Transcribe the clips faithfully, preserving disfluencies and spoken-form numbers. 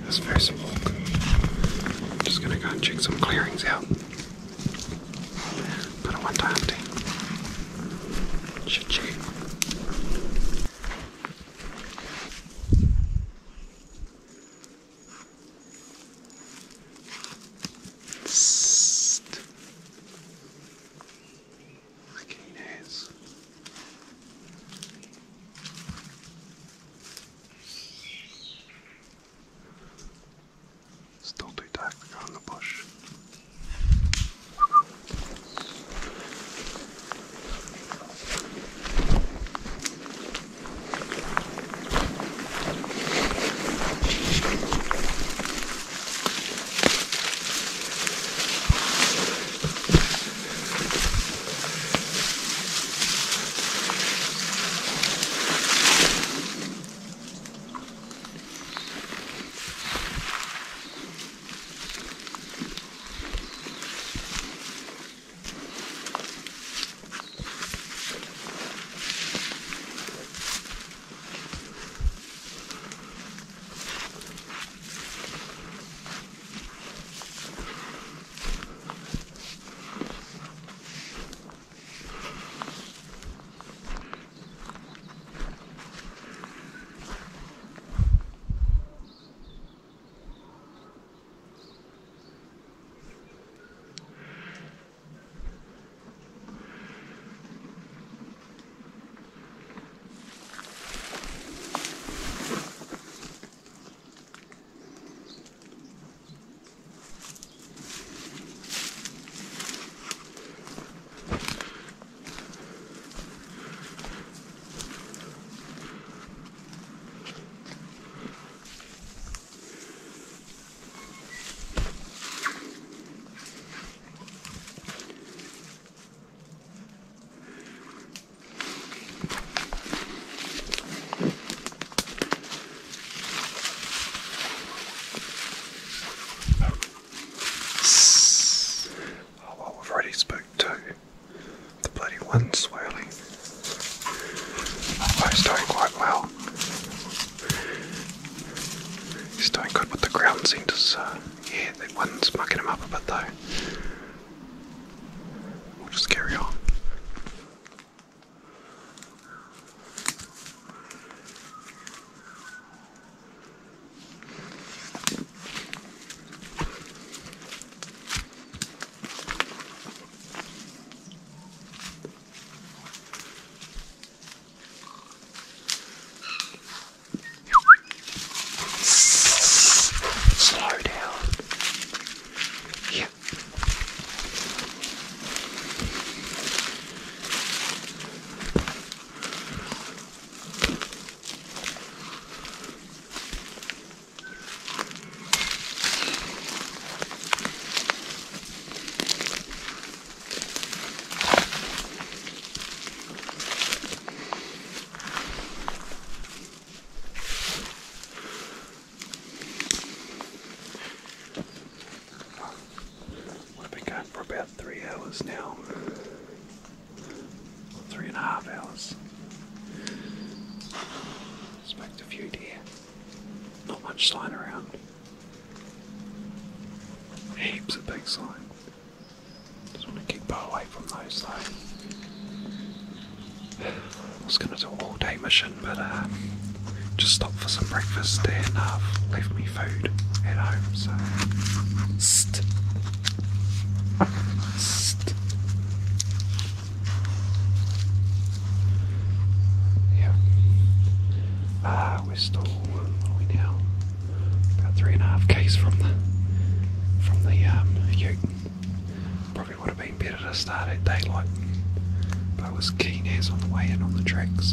this first walk. I'm just going to go and check some clearings out. But I want to empty. Should check. Still too dark to go in the bush. Spooked too. The bloody wind swirling. Oh, he's doing quite well. He's doing good with the ground centres. Uh, yeah, the wind's mucking him up a bit though. We'll just carry on. For about three hours now. Three and a half hours. Smoked a few deer. Not much sign around. Heaps of big sign. Just want to keep away from those though. I was going to do an all day mission, but uh, just stopped for some breakfast and uh, left me food at home, so. St St yeah. Ah, uh, we're still, what are we now? About three and a half k's from the from the um ute. Probably would have been better to start at daylight, but I was keen as on the way in on the track, so.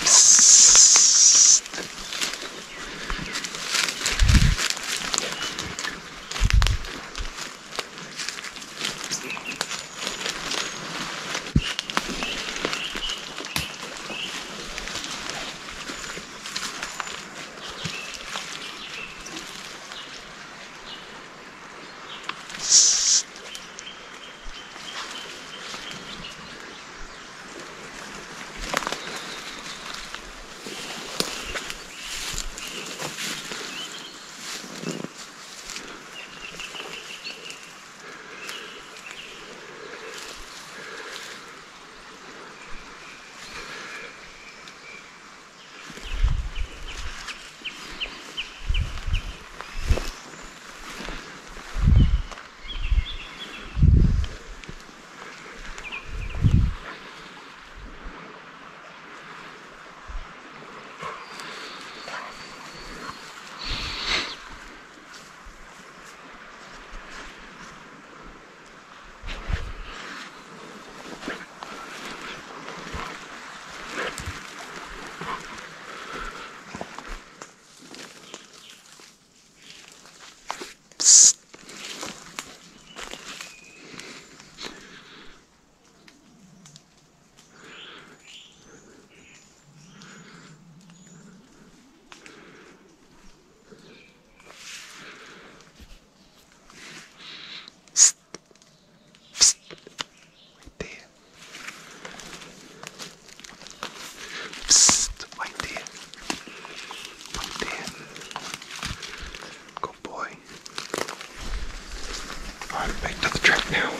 Back to the track now.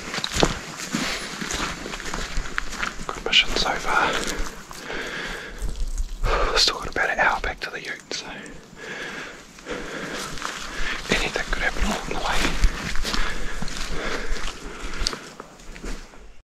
Good mission so far. Still got about an hour back to the ute, so